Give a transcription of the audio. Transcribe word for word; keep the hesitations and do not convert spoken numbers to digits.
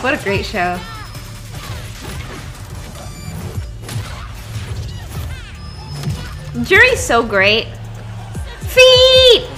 What a great show. Juri's so great. Feet!